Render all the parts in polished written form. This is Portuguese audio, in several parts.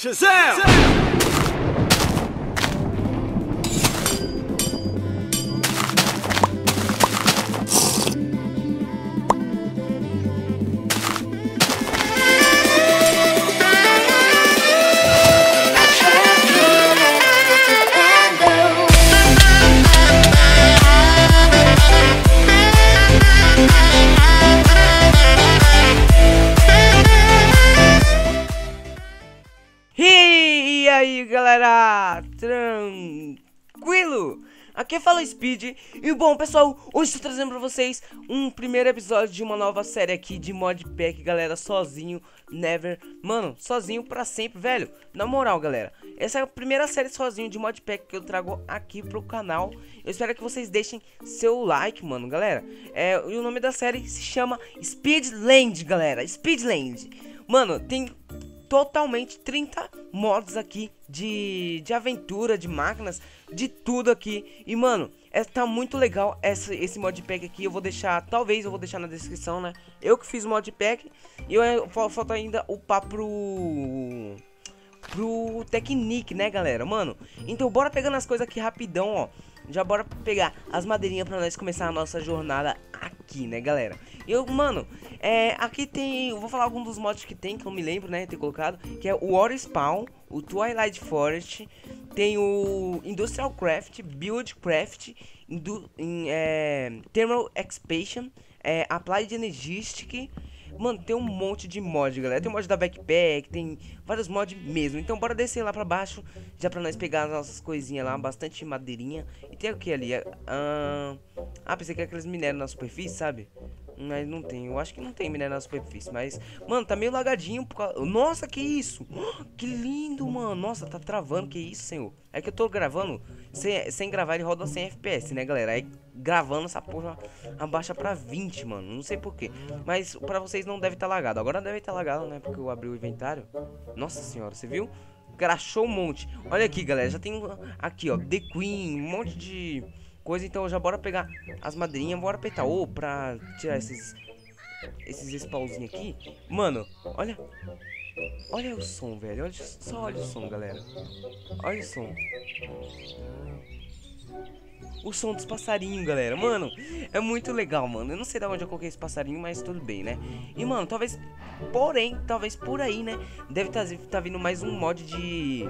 Shazam! E aí galera, tranquilo? Aqui fala Speed. E bom pessoal, hoje estou trazendo pra vocês um primeiro episódio de uma nova série aqui de modpack, galera. Sozinho, never, mano, sozinho pra sempre, velho. Na moral galera, essa é a primeira série sozinho de modpack que eu trago aqui pro canal. Eu espero que vocês deixem seu like, mano, galera. E o nome da série se chama Speedland, galera. Speedland. Mano, tem totalmente 30 mods aqui de aventura, de máquinas, de tudo aqui. E mano, tá muito legal esse modpack aqui. Eu vou deixar, talvez eu vou deixar na descrição, né? Eu que fiz o modpack. E falta ainda upar pro Technic, né galera? Mano, então bora pegando as coisas aqui rapidão, ó. Já bora pegar as madeirinhas pra nós começar a nossa jornada aqui, né, galera? Mano, aqui tem... Eu vou falar alguns dos mods que tem, que eu não me lembro, né, ter colocado. Que é o Water Spawn, o Twilight Forest. Tem o Industrial Craft, Build Craft, Thermal Expansion, Applied Energistic. Mano, tem um monte de mod, galera. Tem o mod da Backpack, tem vários mods mesmo. Então bora descer lá pra baixo, já pra nós pegar as nossas coisinhas lá. Bastante madeirinha. E tem o que ali? Pensei que era aqueles minérios na superfície, sabe? Mas não tem, eu acho que não tem minério na superfície. Mas, mano, tá meio lagadinho por causa... Nossa, que isso? Que lindo, mano. Nossa, tá travando, que isso, senhor? É que eu tô gravando sem gravar, ele roda 100 FPS, né, galera? Aí gravando essa porra abaixa pra 20, mano. Não sei porquê. Mas pra vocês não deve estar lagado. Agora deve estar lagado, né? Porque eu abri o inventário. Nossa senhora, você viu? Crashou um monte. Olha aqui, galera. Já tem aqui, ó, The Queen, um monte de coisa. Então já bora pegar as madeirinhas. Bora apertar O pra tirar esses spawnzinhos aqui. Mano, olha. Olha o som, velho. Só olha o som, galera. Olha o som. O som dos passarinhos, galera. Mano, é muito legal, mano. Eu não sei de onde eu coloquei esse passarinho, mas tudo bem, né? E, mano, talvez por aí, né? Deve tá vindo mais um mod de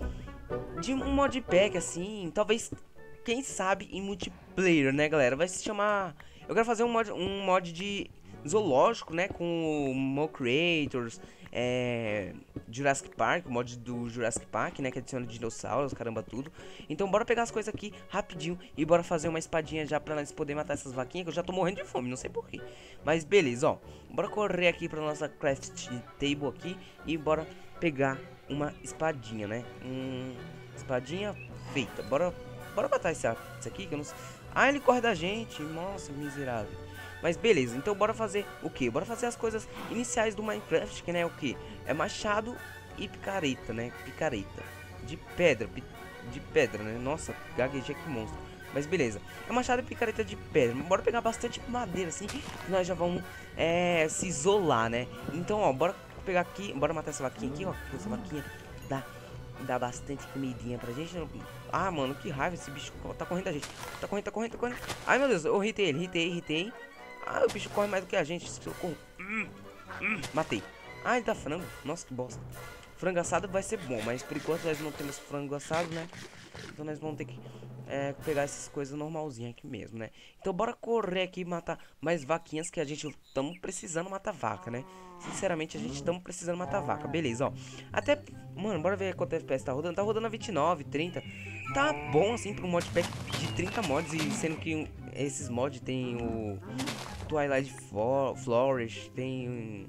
um modpack, assim. Talvez, quem sabe, em multiplayer, né, galera? Vai se chamar... Eu quero fazer um mod de zoológico, né? Com o Mo Creators, Jurassic Park, o mod do Jurassic Park, né, que adiciona dinossauros, caramba, tudo. Então bora pegar as coisas aqui rapidinho e bora fazer uma espadinha já pra nós poder matar essas vaquinhas, que eu já tô morrendo de fome, não sei porquê. Mas beleza, ó, bora correr aqui pra nossa craft table aqui e bora pegar uma espadinha, né, espadinha feita. Bora matar esse aqui, que eu não sei. Ah, ele corre da gente, nossa, miserável. Mas beleza, então bora fazer o que? Bora fazer as coisas iniciais do Minecraft, que né, o que? É machado e picareta, né? Picareta de pedra, né? Nossa, gaguejei, que monstro. Mas beleza, é machado e picareta de pedra. Bora pegar bastante madeira, assim, que nós já vamos se isolar, né? Então, ó, bora pegar aqui, bora matar essa vaquinha aqui, ó. Essa vaquinha dá bastante comidinha pra gente. Ah, mano, que raiva, esse bicho tá correndo da gente. Tá correndo. Ai, meu Deus, eu hitei. Ah, o bicho corre mais do que a gente. Socorro. Matei. Ah, ele tá frango. Nossa, que bosta. Frango assado vai ser bom, mas por enquanto nós não temos frango assado, né? Então nós vamos ter que pegar essas coisas normalzinhas aqui mesmo, né? Então bora correr aqui e matar mais vaquinhas, que a gente estamos precisando matar vaca, né? Sinceramente, a gente estamos precisando matar vaca. Beleza, ó. Até, mano, bora ver quanto FPS tá rodando. Tá rodando a 29, 30. Tá bom, assim, para um modpack de 30 mods. E sendo que esses mods tem o Twilight Forest, tem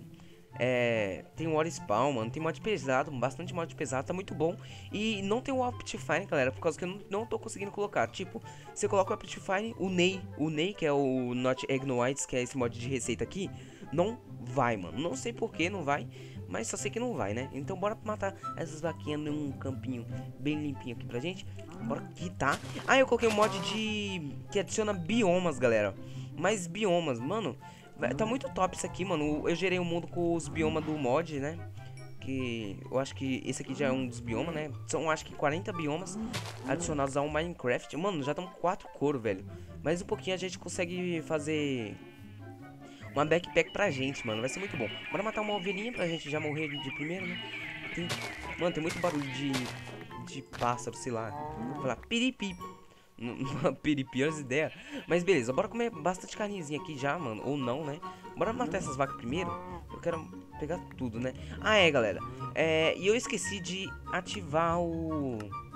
o Water Spawn, mano. Tem mod pesado, bastante mod pesado, tá muito bom. E não tem o Optifine, galera, por causa que eu não tô conseguindo colocar. Tipo, você coloca o Optifine, o Ney, que é o Not Egg No Whites, que é esse mod de receita aqui, não vai, mano. Não sei por que não vai, mas só sei que não vai, né? Então bora matar essas vaquinhas num campinho bem limpinho aqui pra gente. Bora quitar. Ah, eu coloquei um mod que adiciona biomas, galera. Mais biomas, mano. Tá muito top isso aqui, mano. Eu gerei o mundo com os biomas do mod, né? Que eu acho que esse aqui já é um dos biomas, né? São, acho que 40 biomas adicionados ao Minecraft. Mano, já estamos com 4 couro, velho. Mais um pouquinho a gente consegue fazer uma backpack pra gente, mano. Vai ser muito bom. Bora matar uma ovelhinha pra gente já morrer de primeiro, né? Mano, tem muito barulho de pássaro, sei lá. Vou falar piripi. Piripi, as ideias. Mas beleza, bora comer bastante carnezinha aqui já, mano. Ou não, né? Bora matar essas vacas primeiro. Eu quero pegar tudo, né? Ah, é, galera. E eu esqueci de ativar o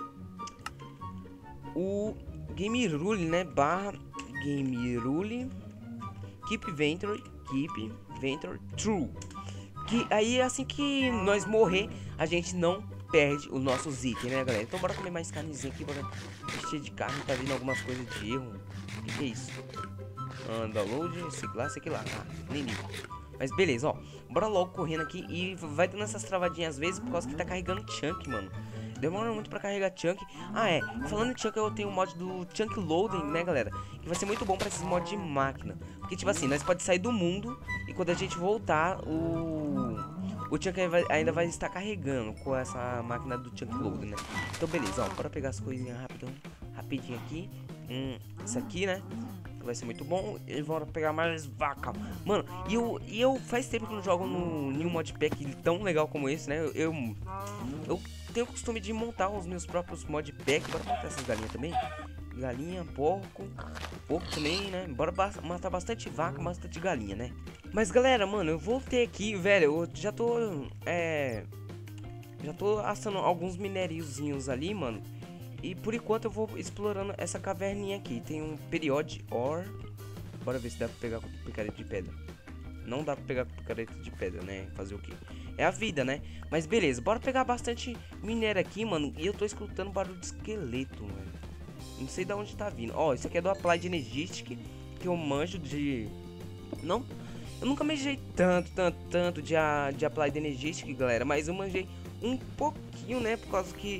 Game Rule, né? Barra Game Rule. Keep Inventory True. Que aí, assim que nós morrer, a gente não perde os nossos itens, né, galera? Então bora comer mais carnezinha aqui, bora encher de carne. Tá vindo algumas coisas de erro. O que é isso? Download, esse aqui lá. Ah, nem ligo. Mas beleza, ó. Bora logo correndo aqui. E vai dando essas travadinhas às vezes por causa que tá carregando chunk, mano. Demora muito pra carregar chunk. Ah, é. Falando em chunk, eu tenho o mod do chunk loading, né, galera? Que vai ser muito bom pra esses mods de máquina. Porque, tipo assim, nós pode sair do mundo e quando a gente voltar, o chunk ainda vai estar carregando com essa máquina do chunk loading, né? Então, beleza, ó. Bora pegar as coisinhas rapidinho aqui. Isso aqui, né? Vai ser muito bom. E bora pegar mais vaca. Mano, e eu faz tempo que não jogo no nenhum modpack tão legal como esse, né? Eu tenho o costume de montar os meus próprios modpacks. Bora matar essas galinhas também. Galinha, porco também, né? Bora matar bastante vaca, bastante galinha, né? Mas galera, mano, eu voltei aqui, velho. Eu já tô assando alguns minériozinhos ali, mano. E por enquanto eu vou explorando essa caverninha aqui. Tem um period ore. Bora ver se dá pra pegar com picareta de pedra. Não dá pra pegar com picareta de pedra, né? Fazer o quê? É a vida, né? Mas beleza, bora pegar bastante minério aqui, mano. E eu tô escutando barulho de esqueleto, velho. Não sei de onde tá vindo. Ó, isso aqui é do Applied Energistic, que eu manjo de... Não, eu nunca manjei tanto de Applied Energistic, galera. Mas eu manjei um pouquinho, né? Por causa que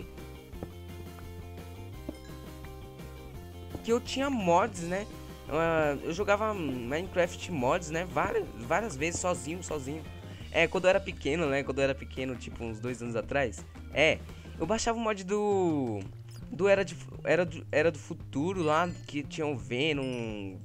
eu tinha mods, né? Eu jogava Minecraft mods, né? Várias vezes sozinho. Quando eu era pequeno, né? Quando eu era pequeno, tipo uns 2 anos atrás. Eu baixava o mod do Era do Futuro lá, que tinha o Venom,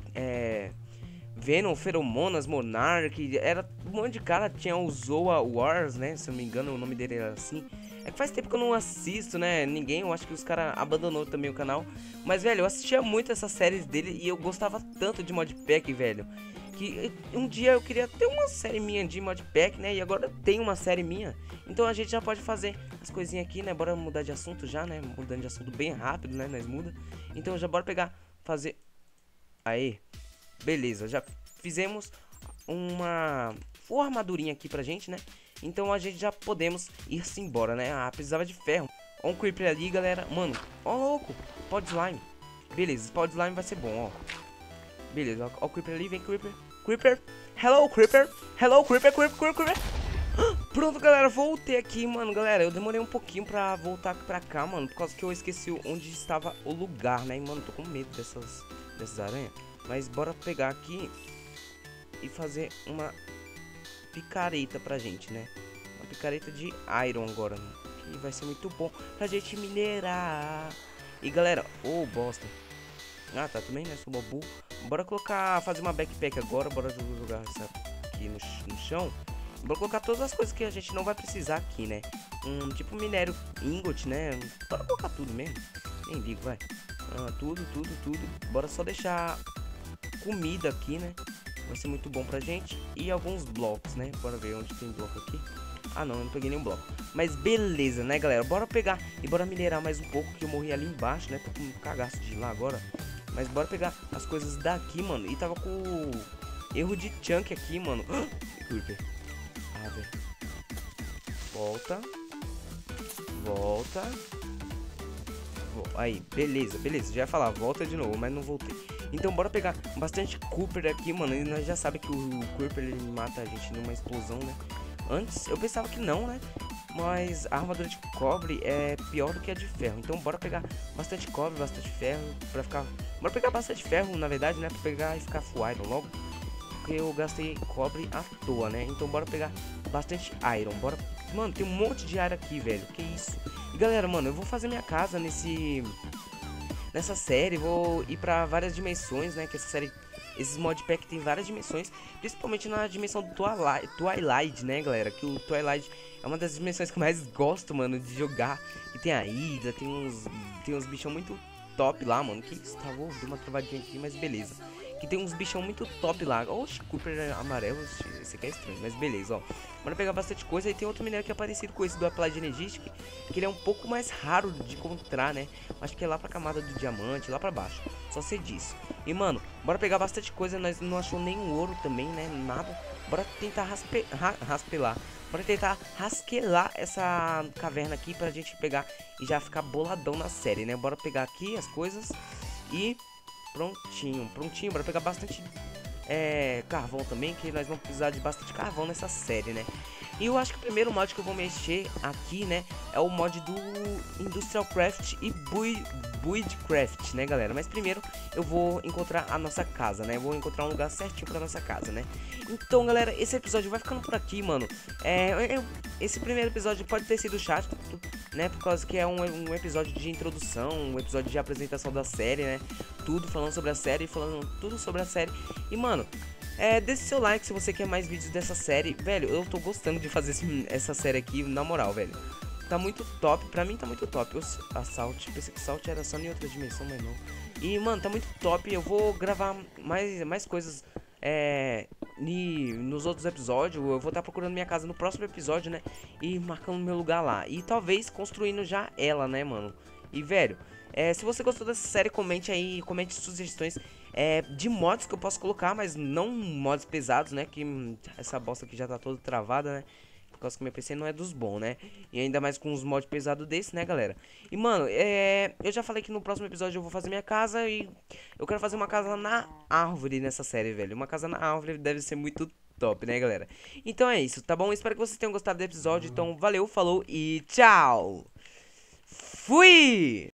Feromonas, Monarch, era um monte de cara, tinha o Zoa Wars, né, se eu não me engano o nome dele era assim. É que faz tempo que eu não assisto, né, ninguém, eu acho que os caras abandonou também o canal. Mas, velho, eu assistia muito essas séries dele e eu gostava tanto de modpack, velho, que um dia eu queria ter uma série minha de modpack, né, e agora tem uma série minha. Então a gente já pode fazer as coisinhas aqui, né, bora mudar de assunto já, né, mudando de assunto bem rápido, né, nós muda. Então já bora fazer... Aê, beleza, já fizemos uma armadurinha aqui pra gente, né. Então a gente já podemos ir-se embora, né. Precisava de ferro. Ó um creeper ali, galera. Mano, ó louco, pod slime. Beleza, pod slime vai ser bom, ó. Beleza, ó o creeper ali, vem creeper. Creeper, hello creeper. Hello creeper, creeper. Pronto, galera, voltei aqui, mano. Galera, eu demorei um pouquinho pra voltar pra cá, mano, por causa que eu esqueci onde estava o lugar, né. E, mano, tô com medo dessas aranhas. Mas bora pegar aqui e fazer uma picareta pra gente, né. Uma picareta de iron agora, né? Que vai ser muito bom pra gente minerar. E, galera, bosta. Ah, tá, também, né, sou bobo. Bora fazer uma backpack agora. Bora jogar essa aqui no chão. Bora colocar todas as coisas que a gente não vai precisar aqui, né. Tipo minério ingot, né. Bora colocar tudo mesmo. Nem ligo, vai. Tudo. Bora só deixar comida aqui, né. Vai ser muito bom pra gente. E alguns blocos, né. Bora ver onde tem bloco aqui. Ah, não, eu não peguei nenhum bloco. Mas beleza, né, galera? Bora pegar e bora minerar mais um pouco, que eu morri ali embaixo, né. Tô com um cagaço de ir lá agora. Mas bora pegar as coisas daqui, mano. E tava com erro de chunk aqui, mano. Creeper. Velho. Volta. Aí, beleza. Já ia falar, volta de novo, mas não voltei. Então bora pegar bastante Cooper aqui, mano. E nós já sabemos que o Cooper, ele mata a gente numa explosão, né. Antes eu pensava que não, né. Mas a armadura de cobre é pior do que a de ferro. Então bora pegar bastante cobre, bastante ferro pra ficar... Bora pegar bastante ferro, na verdade, né, pra pegar e ficar full iron logo. Porque eu gastei cobre à toa, né. Então bora pegar bastante iron. Bora mano, tem um monte de área aqui, velho. Que isso? E galera, mano, eu vou fazer minha casa nessa série. Vou ir pra várias dimensões, né? Que essa série, esses modpack tem várias dimensões. Principalmente na dimensão do Twilight, né, galera? Que o Twilight é uma das dimensões que eu mais gosto, mano, de jogar. E tem a ilha, tem uns bichão muito top lá, mano. Que isso? Tá, vou dar uma travadinha aqui, mas beleza. Que tem uns bichão muito top lá. Oxe, Cooper amarelo, esse aqui é estranho, mas beleza, ó. Bora pegar bastante coisa. E tem outro minério que é parecido com esse do Applied Energistic, que ele é um pouco mais raro de encontrar, né? Acho que é lá pra camada do diamante, lá pra baixo. Só sei disso. E, mano, bora pegar bastante coisa. Nós não achou nenhum ouro também, né? Nada. Bora tentar raspelar. Bora tentar rasquelar essa caverna aqui pra gente pegar e já ficar boladão na série, né? Bora pegar aqui as coisas e... prontinho, prontinho. Bora pegar bastante carvão também, que nós vamos precisar de bastante carvão nessa série, né? E eu acho que o primeiro mod que eu vou mexer aqui, né, é o mod do Industrial Craft e Buildcraft, né, galera? Mas primeiro eu vou encontrar a nossa casa, né? Eu vou encontrar um lugar certinho pra nossa casa, né? Então, galera, esse episódio vai ficando por aqui, mano. Esse primeiro episódio pode ter sido chato, né? Por causa que é um episódio de introdução, um episódio de apresentação da série, né? Tudo falando sobre a série, falando tudo sobre a série. E, mano, deixe seu like se você quer mais vídeos dessa série. Velho, eu tô gostando de fazer essa série aqui, na moral, velho. Tá muito top, pra mim tá muito top. A Salt, pensei que Salt era só em outra dimensão, mas não. E, mano, tá muito top. Eu vou gravar mais coisas nos outros episódios. Eu vou estar procurando minha casa no próximo episódio, né? E marcando meu lugar lá. E talvez construindo já ela, né, mano? E, velho, se você gostou dessa série, comente aí, comente sugestões de mods que eu posso colocar, mas não mods pesados, né? Que essa bosta aqui já tá toda travada, né? Por causa que meu PC não é dos bons, né? E ainda mais com uns mods pesados desse, né, galera? E, mano, eu já falei que no próximo episódio eu vou fazer minha casa e eu quero fazer uma casa na árvore nessa série, velho. Uma casa na árvore deve ser muito top, né, galera? Então é isso, tá bom? Espero que vocês tenham gostado do episódio. Então, valeu, falou e tchau! Fui!